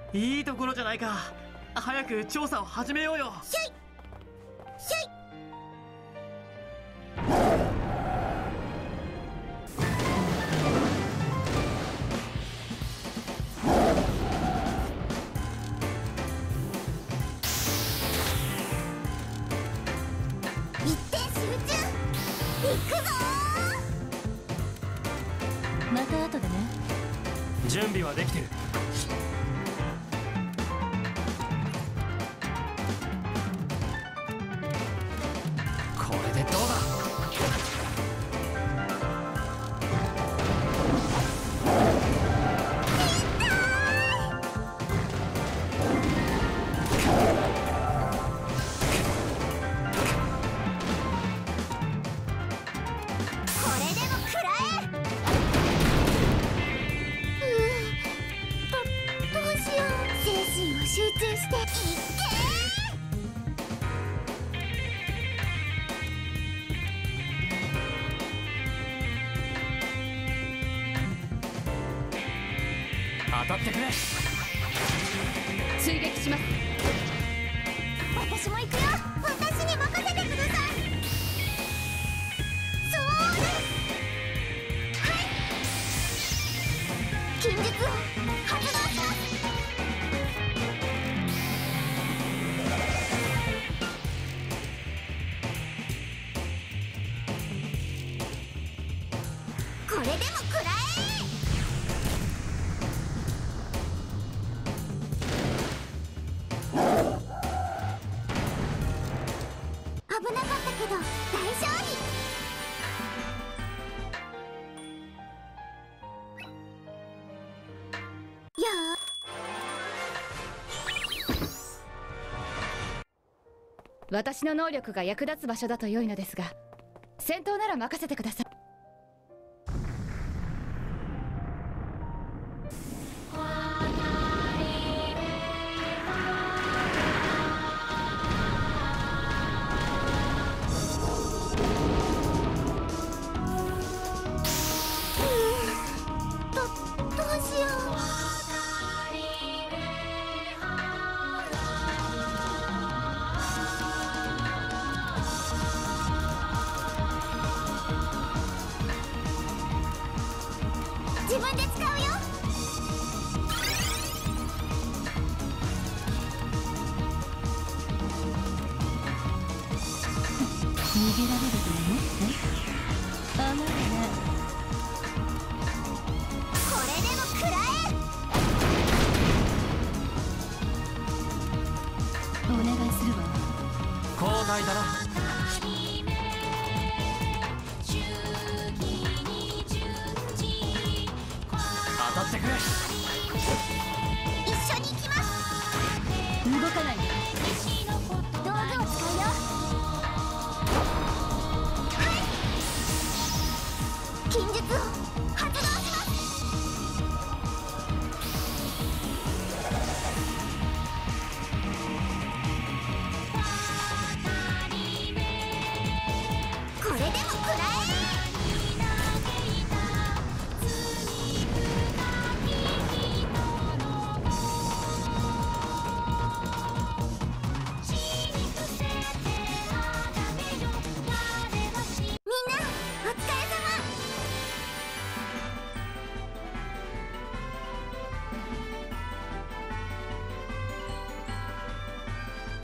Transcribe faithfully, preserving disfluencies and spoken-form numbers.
いいところじゃないか。早く調査を始めようよ。 ひょいひょい。一点集中。行くぞー。また後でね。 準備はできてる。これでどうだ。 集中していって当たってくれ。 追撃します。 私も行くよ。私に任せてください。そうです。はい近日を発動します。これでも食らえ。危なかったけど大勝利。よー私の能力が役立つ場所だと良いのですが、戦闘なら任せてください。 自分で使うよ。 逃げられると思って甘いね。 これでも食らえ。 お願いするわ。 交代だな。